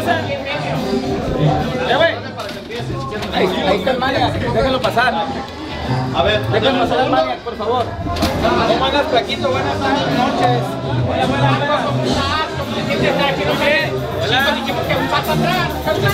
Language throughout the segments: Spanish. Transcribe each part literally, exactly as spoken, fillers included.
pasa? Eh, güey. Ahí, ahí está el Maniac, déjenlo pasar. A ver, déjenlo pasar al Maniac, por favor. ¿Cómo andas, Flaquito? Buenas noches. Hola, buenas noches. ¿Cómo estás? ¿Cómo te sientes aquí? ¿No ves? Hola. Dijimos que un paso atrás.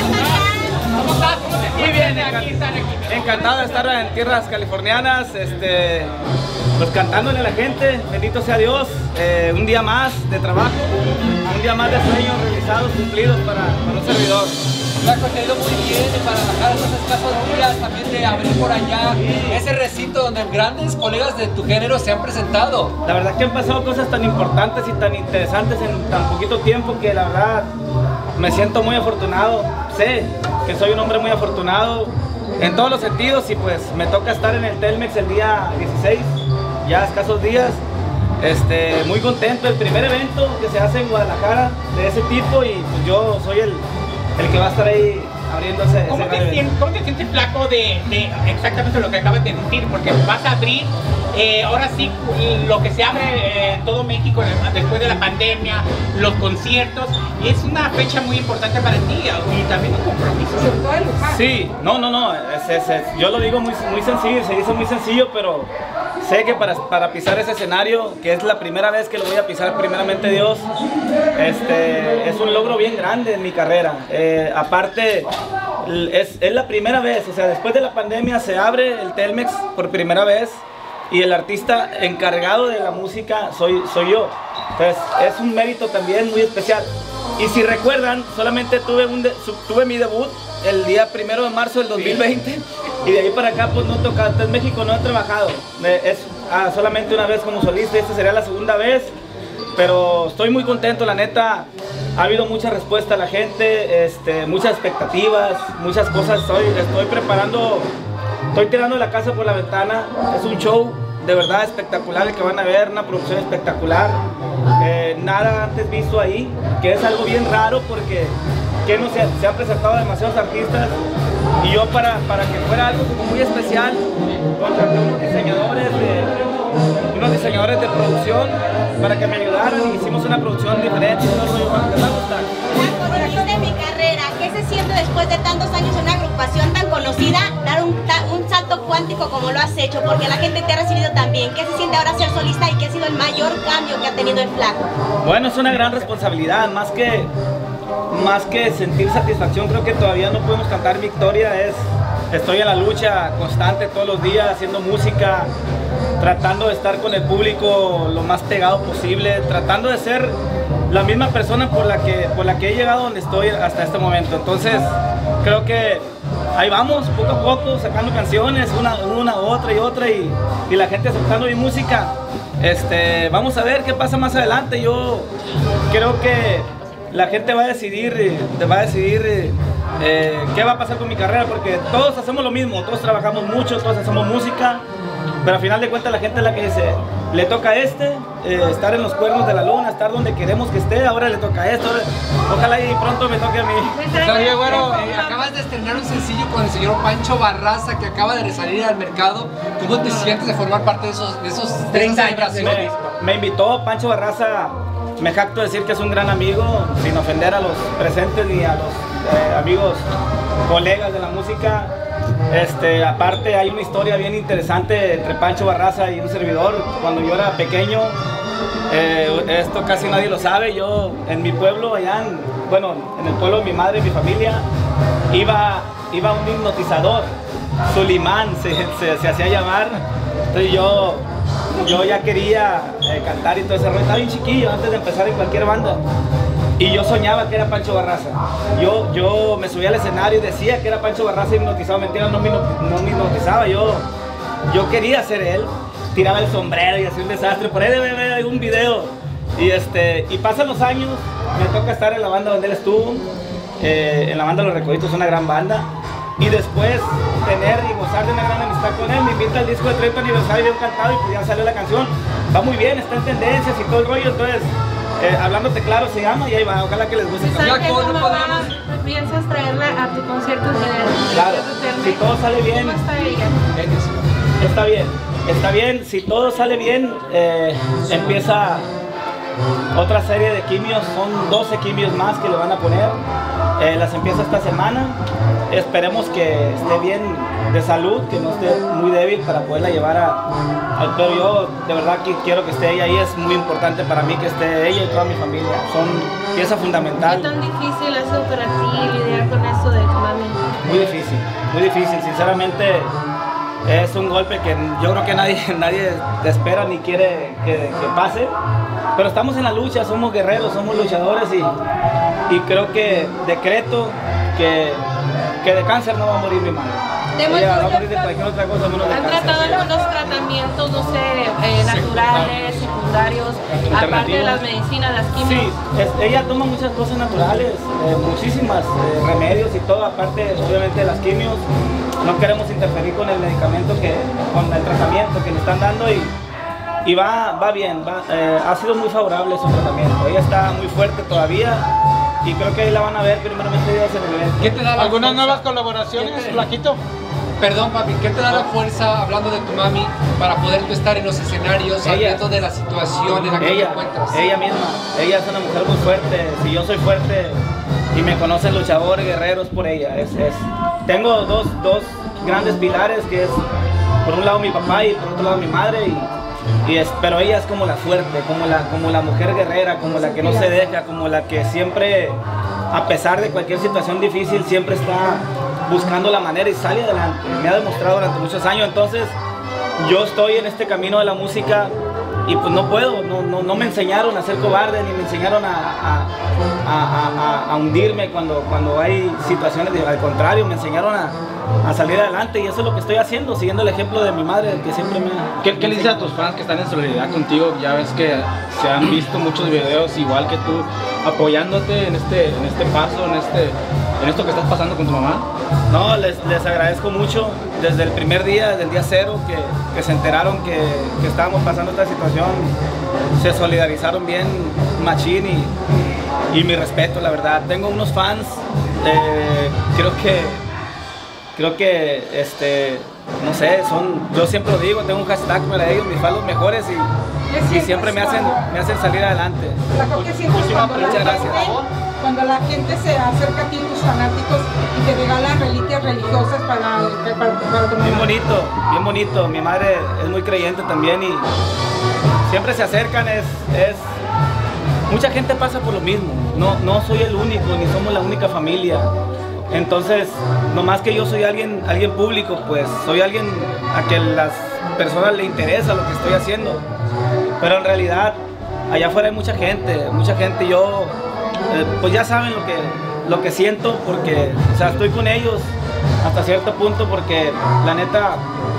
¿Cómo estás? ¿Cómo te sientes? Muy bien, aquí están aquí. Encantado de estar en tierras californianas, este, pues cantándole a la gente, bendito sea Dios, eh, un día más de trabajo, un día más de sueños realizados, cumplidos para, para un servidor. Flaco, te ha ido muy bien para bajar esos escasos días, también de abrir por allá ese recinto donde grandes colegas de tu género se han presentado. La verdad que han pasado cosas tan importantes y tan interesantes en tan poquito tiempo que la verdad me siento muy afortunado. Sé que soy un hombre muy afortunado en todos los sentidos y pues me toca estar en el Telmex el día dieciséis, ya escasos días. Este, muy contento, el primer evento que se hace en Guadalajara de ese tipo y pues yo soy el, el que va a estar ahí abriéndose. ¿Cómo, te sientes, ¿Cómo te sientes, Flaco, de, de exactamente lo que acabas de decir? Porque vas a abrir, eh, ahora sí, lo que se abre eh, en todo México después de la pandemia, los conciertos, es una fecha muy importante para ti y también un compromiso. Sí, no, no, no, es, es, es, yo lo digo muy, muy sencillo, se dice muy sencillo, pero sé que para, para pisar ese escenario, que es la primera vez que lo voy a pisar, primeramente Dios, este, es un logro bien grande en mi carrera. Eh, aparte, es, es la primera vez, o sea, después de la pandemia se abre el Telmex por primera vez y el artista encargado de la música soy, soy yo. Entonces, es un mérito también muy especial. Y si recuerdan, solamente tuve, un de, tuve mi debut el día primero de marzo del dos mil veinte y de ahí para acá pues no he tocado, en México no he trabajado, es ah, solamente una vez como solista, esta sería la segunda vez, pero estoy muy contento, la neta, ha habido mucha respuesta a la gente, este, muchas expectativas, muchas cosas, estoy, estoy preparando, estoy tirando la casa por la ventana, es un show de verdad espectacular el que van a ver, una producción espectacular, eh, nada antes visto ahí, que es algo bien raro porque que no se, se han presentado demasiados artistas y yo para, para que fuera algo como muy especial contraté unos diseñadores de, unos diseñadores de producción para que me ayudaran y hicimos una producción diferente y todo eso, ¿te va a gustar? De mi carrera, ¿qué se siente después de tantos años en una agrupación tan conocida dar un, un salto cuántico como lo has hecho? Porque la gente te ha recibido tan bien. ¿Qué se siente ahora ser solista y qué ha sido el mayor cambio que ha tenido el Flaco? Bueno, es una gran responsabilidad, más que, más que sentir satisfacción, creo que todavía no podemos cantar victoria, es, estoy en la lucha constante todos los días haciendo música, tratando de estar con el público lo más pegado posible, tratando de ser la misma persona por la que, por la que he llegado donde estoy hasta este momento. Entonces creo que ahí vamos, poco a poco, sacando canciones, una, una, otra y otra y, y la gente aceptando mi música. Este, vamos a ver qué pasa más adelante. Yo creo que la gente va a decidir, va a decidir eh, qué va a pasar con mi carrera, porque todos hacemos lo mismo, todos trabajamos mucho, todos hacemos música, pero al final de cuentas la gente es la que dice, le toca a este, eh, estar en los cuernos de la luna, estar donde queremos que esté, ahora le toca a esto, ahora, ojalá y pronto me toque a mí. Oye, bueno, eh, acabas de estrenar un sencillo con el señor Pancho Barraza que acaba de salir al mercado. ¿Cómo te sientes de formar parte de esos, de esos treinta años? Me, me invitó Pancho Barraza, me jacto de decir que es un gran amigo, sin ofender a los presentes ni a los eh, amigos, colegas de la música. Este, aparte hay una historia bien interesante entre Pancho Barraza y un servidor. Cuando yo era pequeño, eh, esto casi nadie lo sabe, yo en mi pueblo, allá en, bueno, en el pueblo de mi madre y mi familia, iba, iba un hipnotizador, Sulimán se, se, se hacía llamar. Entonces yo, yo ya quería eh, cantar y todo ese rollo, estaba bien chiquillo antes de empezar en cualquier banda. Y yo soñaba que era Pancho Barraza. Yo, yo me subía al escenario y decía que era Pancho Barraza hipnotizado. Mentira, no me, no me hipnotizaba. Yo, yo quería ser él. Tiraba el sombrero y hacía un desastre. Por ahí debe haber un video. Y, este, y pasan los años. Me toca estar en la banda donde él estuvo. Eh, en la banda Los Recoditos, una gran banda. Y después tener y gozar de una gran amistad con él. Me invita al disco de treinta aniversario de un cantado y pues ya salió la canción. Va muy bien, está en tendencias y todo el rollo. Entonces, Eh, hablándote claro se llama y ahí va, ojalá que les guste. ¿Sabes qué no mamá piensas traerla a tu concierto de Claro, si todo sale bien. ¿Cómo está ella? Está bien, está bien, si todo sale bien, eh, empieza otra serie de quimios, son doce quimios más que le van a poner. Eh, las empieza esta semana. Esperemos que esté bien de salud, que no esté muy débil para poderla llevar a, al pero yo de verdad que quiero que esté ella y es muy importante para mí que esté ella y toda mi familia. Son pieza fundamental. ¿Qué tan difícil ha sido para ti lidiar con esto de tu mami? Muy difícil, muy difícil. Sinceramente es un golpe que yo creo que nadie, nadie espera ni quiere que, que pase. Pero estamos en la lucha, somos guerreros, somos luchadores y, y creo que decreto que, que de cáncer no va a morir mi madre. Ella va a morir de cualquier otra cosa menos de ¿Han cáncer. tratado algunos tratamientos, no sé, eh, naturales, secundarios, aparte de las medicinas, las quimios? Sí, es, ella toma muchas cosas naturales, eh, muchísimas eh, remedios y todo, aparte obviamente de las quimios. No queremos interferir con el medicamento, que, con el tratamiento que le están dando y, y va, va bien, va, eh, ha sido muy favorable su tratamiento. Ella está muy fuerte todavía y creo que ahí la van a ver primeramente Dios en el evento. ¿Qué te da la ¿Algunas fuerza? nuevas colaboraciones, ¿Qué te- Flaquito? Perdón, papi, ¿qué te da la fuerza, hablando de tu mami, para poder tú estar en los escenarios, sabiendo de la situación en la que te Ella, encuentras? ella misma, ella es una mujer muy fuerte. Si yo soy fuerte y me conocen luchadores, guerreros, por ella. Es, es. Tengo dos, dos grandes pilares, que es por un lado mi papá y por otro lado mi madre. Y, y es, pero ella es como la fuerte, como la, como la mujer guerrera, como la que no se deja, como la que siempre, a pesar de cualquier situación difícil, siempre está buscando la manera y sale adelante. Me ha demostrado durante muchos años. Entonces yo estoy en este camino de la música y pues no puedo, no, no, no me enseñaron a ser cobarde, ni me enseñaron a, a, a, a, a hundirme cuando, cuando hay situaciones, de, al contrario, me enseñaron a, a salir adelante y eso es lo que estoy haciendo, siguiendo el ejemplo de mi madre, que siempre me... ¿Qué, qué le dices a tus fans que están en solidaridad contigo? Ya ves que se han visto muchos videos igual que tú apoyándote en este, en este paso, en, este, en esto que estás pasando con tu mamá. No, les, les agradezco mucho desde el primer día, desde el día cero que, que se enteraron que, que estábamos pasando esta situación, se solidarizaron bien machín y, y mi respeto, la verdad. Tengo unos fans, eh, creo que, creo que, este, no sé, son, yo siempre lo digo, tengo un hashtag para ellos, mis fans los mejores y, y siempre me hacen, me hacen salir adelante. Flaco, ¿qué sientes cuando la, Muchas gente, gracias. cuando la gente se acerca a ti, tus fanáticos, y te regalan reliquias religiosas para, para, para tu mamá? Bien bonito, bien bonito. Mi madre es muy creyente también y siempre se acercan. Es, es mucha gente pasa por lo mismo. No, no soy el único, ni somos la única familia. Entonces, nomás que yo soy alguien, alguien público, pues soy alguien a que las personas le interesa lo que estoy haciendo. Pero en realidad, allá afuera hay mucha gente, mucha gente. Yo, eh, pues ya saben lo que, lo que siento, porque, o sea, estoy con ellos hasta cierto punto, porque la neta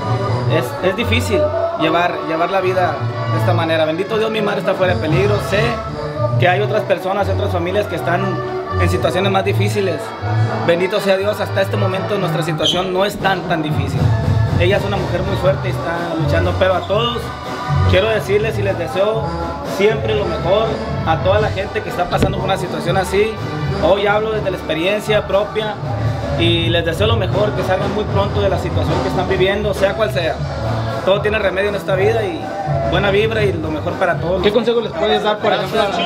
es, es difícil llevar, llevar la vida de esta manera. Bendito Dios, mi madre está fuera de peligro. Sé que hay otras personas, otras familias que están en situaciones más difíciles. Bendito sea Dios, hasta este momento nuestra situación no es tan, tan difícil. Ella es una mujer muy fuerte y está luchando, pero a todos quiero decirles y les deseo siempre lo mejor a toda la gente que está pasando por una situación así. Hoy hablo desde la experiencia propia y les deseo lo mejor, que salgan muy pronto de la situación que están viviendo, sea cual sea. Todo tiene remedio en esta vida y buena vibra y lo mejor para todos. ¿Qué consejo les puedes dar, por ejemplo, a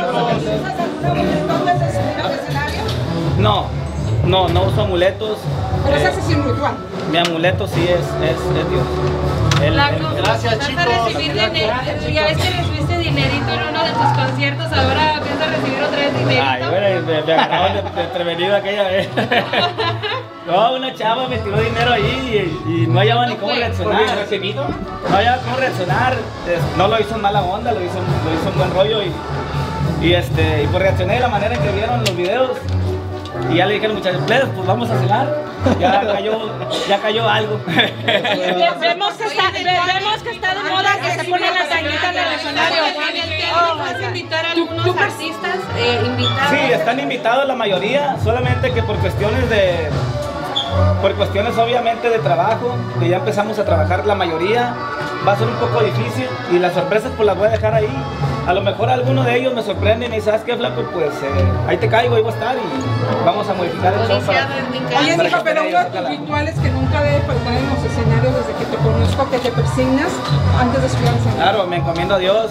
No, no, no uso amuletos. Pero Eh, se hace sin ritual. mi amuleto sí es, es, es Dios. El- Flaco, el- Gracias, vas chicos. a recibir dinero. Ya ves que recibiste dinerito en uno de tus conciertos, ahora piensas recibir otra vez dinerito. Ay, bueno, me, me agarraron de, de prevenido aquella vez. No, una chava me tiró dinero ahí y, y no hallaba ni cómo reaccionar. recibido? No hallaba cómo reaccionar. Es- No lo hizo en mala onda, lo hizo, lo hizo en buen rollo y, y, este, y pues reaccioné de la manera en que vieron los videos. Y ya le dije a los muchachos, "Plebes, pues vamos a cenar". Ya cayó, ya cayó algo. Vemos que está, vemos que está de moda que se pone la tanguita en el escenario. ¿Vas a invitar a algunos artistas? Eh, invitados. Sí, están invitados la mayoría, solamente que por cuestiones de, por cuestiones obviamente de trabajo, que ya empezamos a trabajar la mayoría, va a ser un poco difícil y las sorpresas pues las voy a dejar ahí. A lo mejor alguno de ellos me sorprende y me dice, ¿sabes qué, Flaco? Pues eh, ahí te caigo, ahí voy a estar y vamos a modificar el show para... Oye, para hijo, que pero estén uno ellos, de tus ojalá. rituales que nunca debe faltar en los escenarios desde que te conozco, que te persignas antes de subir al escenario. Claro, me encomiendo a Dios,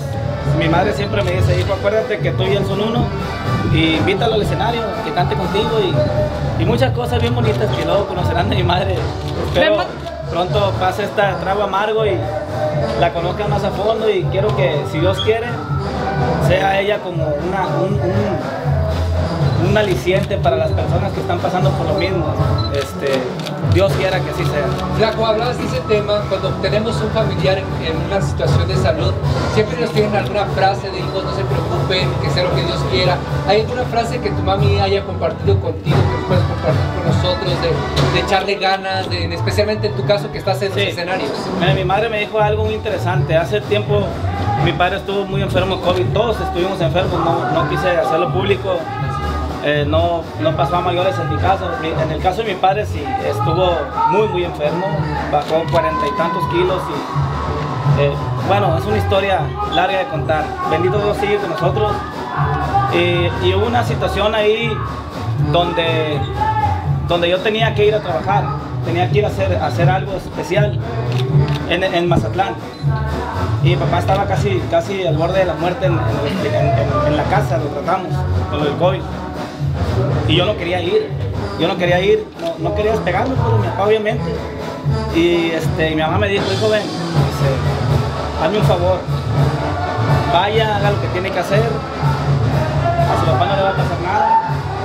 mi madre siempre me dice, hijo, acuérdate que tú y él son uno, y invítalo al escenario, que cante contigo, y, y muchas cosas bien bonitas que luego conocerán de mi madre. Espero pronto pase este trago amargo y la conozcan más a fondo, y quiero que, si Dios quiere, sea ella como una, un, un, un aliciente para las personas que están pasando por lo mismo. Este, Dios quiera que así sea. Flaco, hablabas de ese tema, cuando tenemos un familiar en, en una situación de salud, siempre nos tienen alguna frase de hijos, no se preocupen, que sea lo que Dios quiera. ¿Hay alguna frase que tu mami haya compartido contigo, que nos puedes compartir con nosotros, de, de echarle ganas, de, especialmente en tu caso que estás en Sí. los escenarios? Mira, mi madre me dijo algo muy interesante. Hace tiempo mi padre estuvo muy enfermo de COVID, todos estuvimos enfermos, no, no quise hacerlo público. Eh, no, no pasó a mayores en mi caso. Mi- En el caso de mi padre sí estuvo muy muy enfermo, bajó cuarenta y tantos kilos y eh, bueno, es una historia larga de contar. Bendito Dios sigue con nosotros. Y, y hubo una situación ahí donde, donde yo tenía que ir a trabajar, tenía que ir a hacer, a hacer algo especial en, en Mazatlán. Y mi papá estaba casi, casi al borde de la muerte en, en- en- en- en la casa, lo tratamos con lo del COVID. Y yo no quería ir, yo no quería ir, no, no quería despegarme por mi papá obviamente. Y este, mi mamá me dijo, hijo ven, dice, hazme un favor, vaya, haga lo que tiene que hacer, a su papá no le va a pasar nada.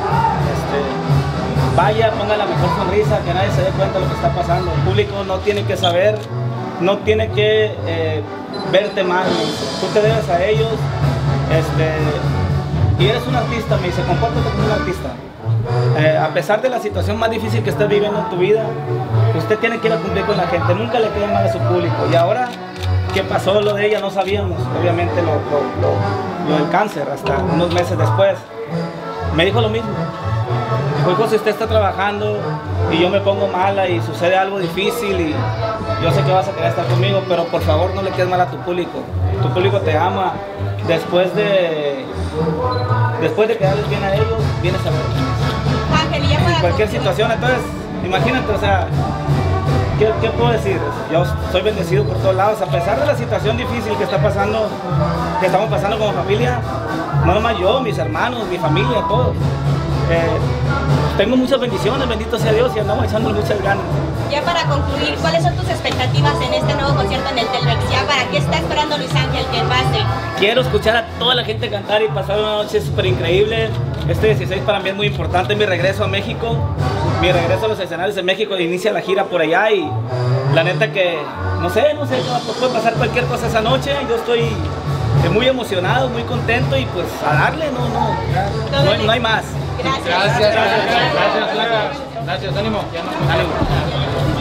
Este, vaya, ponga la mejor sonrisa, que nadie se dé cuenta de lo que está pasando. El público no tiene que saber, no tiene que eh, verte mal, me dice. Tú te debes a ellos. Este, y eres un artista, me dice, compórtate como un artista. Eh, a pesar de la situación más difícil que estés viviendo en tu vida, usted tiene que ir a cumplir con la gente, nunca le quede mal a su público. Y ahora que pasó lo de ella, no sabíamos, obviamente, lo, lo, lo, lo del cáncer, hasta unos meses después. Me dijo lo mismo. Dijo, hijo, si usted está trabajando y yo me pongo mala y sucede algo difícil y yo sé que vas a querer estar conmigo, pero por favor no le quedes mal a tu público. Tu público te ama. Después de, después de quedarles bien a ellos, vienes a ver. Ángel, y ya para En cualquier concluir, situación, entonces, imagínate, o sea, ¿qué, qué puedo decir? Yo soy bendecido por todos lados, a pesar de la situación difícil que está pasando, que estamos pasando como familia, no nomás yo, mis hermanos, mi familia, todos. Eh, tengo muchas bendiciones, bendito sea Dios, y andamos echándole muchas ganas. ya para concluir, ¿cuáles son tus expectativas en este nuevo concierto en el Telmex? ¿Ya para qué está esperando Luis Ángel que pase? Quiero escuchar a toda la gente cantar y pasar una noche súper increíble. Este dieciséis para mí es muy importante, mi regreso a México, mi regreso a los escenarios de México, inicia la gira por allá y la neta que, no sé, no sé, puede pasar cualquier cosa esa noche. Yo estoy eh, muy emocionado, muy contento y pues a darle, no, no, no, hay- no hay más. Gracias. Gracias, gracias. Gracias, gracias, gracias, ánimo. Ánimo.